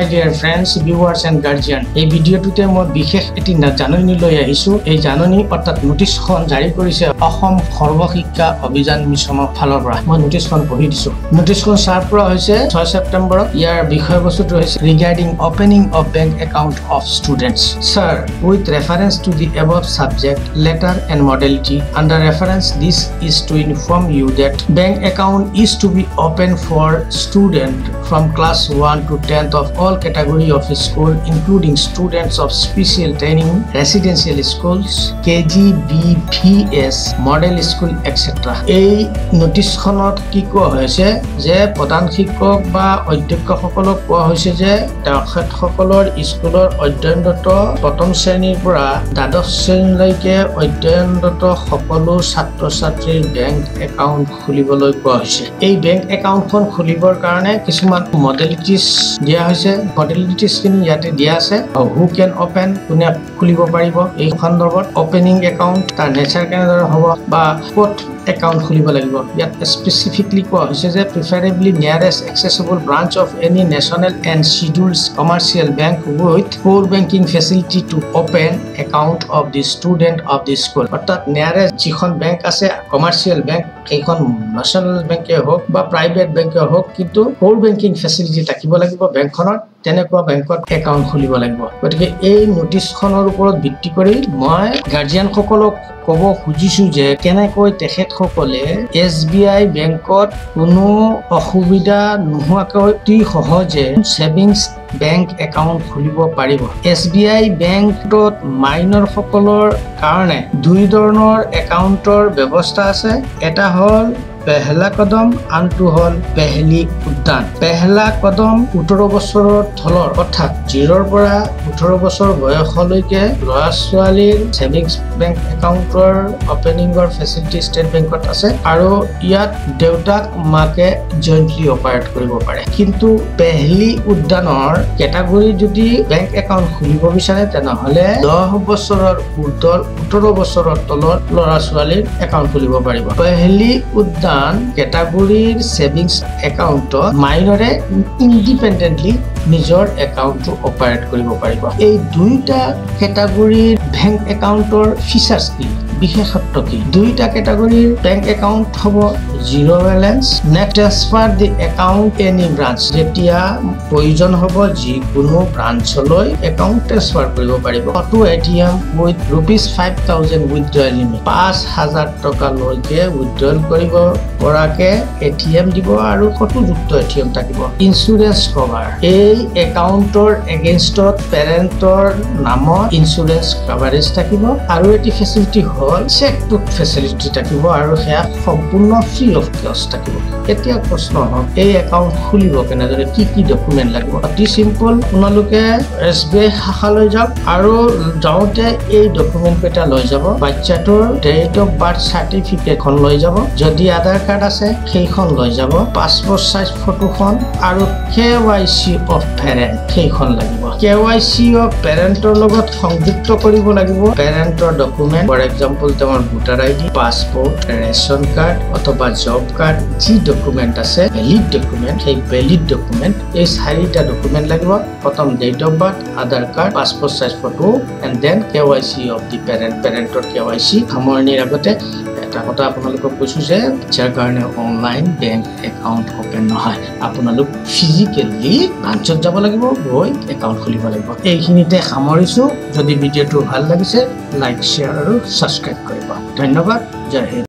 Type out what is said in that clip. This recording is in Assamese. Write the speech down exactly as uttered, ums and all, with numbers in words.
my dear friends, viewers and guardian. এই ভিডিওটোতে মই বিশেষ এটি জাননী লৈ আহিছো। এই জাননী অৰ্থাৎ নোটিছখন জাৰি কৰিছে অসম সৰ্বশিক্ষা অভিযান মিছনৰ ফালৰ পৰা। মই নোটিছখন পঢ়ি দিছো। নোটিছখন চাৰ পৰা হৈছে ছয় ছেপ্টেম্বৰত। ইয়াৰ বিষয়বস্তুটো হৈছে regarding opening of bank account of students. Sir, with reference to the above subject, letter and modality, under reference this is to inform you that bank account is to be open for student from class one to tenth of all category of school, including students of special training, residential schools, K G, B, V S, model school, et cetera. এই নোটিছখনত কি কোৱা হৈছে যে প্ৰধান শিক্ষক বা অধ্যক্ষসকলক কোৱা হৈছে যে তেখেতসকলৰ স্কুলৰ অধ্যয়নৰত প্ৰথম শ্ৰেণীৰ পৰা দ্বাদশ শ্ৰেণীলৈকে অধ্যয়নৰত সকলো ছাত্ৰ ছাত্ৰীৰ বেংক একাউণ্ট খুলিবলৈ কোৱা হৈছে। এই বেংক একাউণ্টখন খুলিবৰ কাৰণে কিছুমান মডেলিটিজ দিয়া হৈছে। মডেলিটিজখিনি ইয়াতে দিয়া আছে। হু কেন অপেন, কোনে খুলিব পাৰিব এই সন্দৰ্ভত, অপেনিং একাউণ্ট, তাৰ নেচাৰ কেনেদৰে হ'ব বা ক'ত একাউণ্ট খুলিব লাগিব। ইয়াত স্পেচিফিকলি কোৱা হৈছে যে preferably nearest accessible branch of any national and scheduled commercial bank with core banking facility to open account of the student of the school. অৰ্থাৎ নিয়াৰেষ্ট যিখন বেংক আছে কমাৰ্চিয়েল বেংক, সেইখন নেশ্যনেল বেংকে হওক বা প্ৰাইভেট বেংকে হওক, কিন্তু কোৰ বেংকিং ফেচিলিটি থাকিব লাগিব বেংকখনত। তেনেকুৱা বেংকত একাউণ্ট খুলিব লাগিব। গতিকে এই নোটিছখনৰ ওপৰত ভিত্তি কৰি মই গাৰ্জিয়ানসকলক ক'ব খুজিছো যে কেনেকৈ তেখেতসকলে এছ বি আই বেংকত কোনো অসুবিধা নোহোৱাকৈ অতি সহজে ছেভিংছ বেংক একাউণ্ট খুলিব পাৰিব। এছ বি আই বেংকত মাইনৰ সকলৰ কাৰণে দুই ধৰণৰ একাউণ্টৰ ব্যৱস্থা আছে। এটা হ'ল পেহলা কদম, আনটো হ'ল পেহলি উদ্যান। পেহলা কদম ওঠৰ বছৰৰ তলৰ অৰ্থাৎ জিৰ'ৰ পৰা ওঠৰ বছৰ বয়সলৈকে ল'ৰা ছোৱালীৰ ছেভিংছ বেংক একাউণ্টৰ অপেনিঙৰ ফেচিলিটি ষ্টেট বেংকত আছে আৰু ইয়াত দেউতাক মাকে জইণ্টলি অপাৰেট কৰিব পাৰে। কিন্তু পেহলি উদ্যানৰ কেটাগৰী যদি বেংক একাউণ্ট খুলিব বিচাৰে তেনেহ'লে দহ বছৰৰ উৰ্ধৰ ওঠৰ বছৰৰ তলৰ ল'ৰা ছোৱালীৰ একাউণ্ট খুলিব পাৰিব। পেহলি উদ্যান কেটাগৰীৰ ছেভিংছ একাউণ্টত মাইনৰে ইণ্ডিপেণ্ডেণ্টলি নিজৰ একাউণ্টটো অপাৰেট কৰিব পাৰিব। এই দুইটা কেটাগৰীৰ বেংক একাউণ্টৰ ফিচাৰ্ছ কি, বিশেষত্ব কি? দুইটা কেটাগৰীৰ বেংক একাউণ্ট হ'ব zero' balance. Next transfer the account any branch, যেতিয়া প্ৰয়োজন হ'ব যিকোনো ব্ৰাঞ্চলৈ একাউণ্ট ট্ৰান্সফাৰ কৰিব পাৰিব। Photo A T M with rupees five thousand withdrawal limit, পাঁচ হাজাৰ টকালৈকে উইথড্ৰল কৰিব পৰাকে এ টি এম দিব আৰু ফটোযুক্ত এ টি এম থাকিব। ইঞ্চুৰেঞ্চ কভাৰ, এই একাউণ্টৰ এগেইনষ্টত পেৰেণ্টৰ নামত ইঞ্চুৰেঞ্চ কাভাৰেজ থাকিব আৰু এটি ফেচিলিটি হ'ল চেক বুক ফেচিলিটি থাকিব আৰু সেয়া সম্পূৰ্ণ ফ্ৰী অফ কষ্ট থাকিব। এতিয়া প্ৰশ্ন হ'ল এই একাউণ্ট খুলিব কেনেদৰে, কি কি ডকুমেণ্ট লাগিব? অতি চিম্পল, আপোনালোকে এছ বি আই শাখালৈ যাওক আৰু যাওঁতে এই ডকুমেণ্টকেইটা লৈ যাব। বাচ্চাটোৰ ডেট অফ বাৰ্থ চাৰ্টিফিকেটখন লৈ যাব, যদি আধাৰ কাৰ্ড আছে সেইখন লৈ যাব, পাছপৰ্ট চাইজ ফটোখন আৰু K Y C of parent সেইখন লাগিব। কে ৱাই চি অফ পেৰেণ্টৰ লগত সংযুক্ত কৰিব লাগিব পেৰেণ্টৰ ডকুমেণ্ট, ফৰ এক্সাম্পল তেওঁৰ voter I D, passport, ration card অথবা জব কাৰ্ড, যি ডকুমেণ্ট আছে ভেলিড ডকুমেণ্ট, সেই ভেলিড ডকুমেণ্ট এই চাৰিটা ডকুমেণ্ট লাগিব। প্ৰথম date of birth, Aadhaar card, passport size photo and then K Y C of the parent. পেৰেণ্টৰ কে ৱাই চি সামৰণিৰ আগতে এটা কথা আপোনালোকক কৈছোঁ যে যাৰ কাৰণে অনলাইন বেংক একাউণ্ট অপেন নহয়, আপোনালোক ফিজিকেলি ব্ৰাঞ্চত যাব লাগিব, গৈ একাউণ্ট খুলিব লাগিব। এইখিনিতে সামৰিছোঁ। যদি ভিডিঅ'টো ভাল লাগিছে লাইক, শ্বেয়াৰ আৰু ছাবস্ক্ৰাইব কৰিব। ধন্যবাদ। জয় হিন্দ।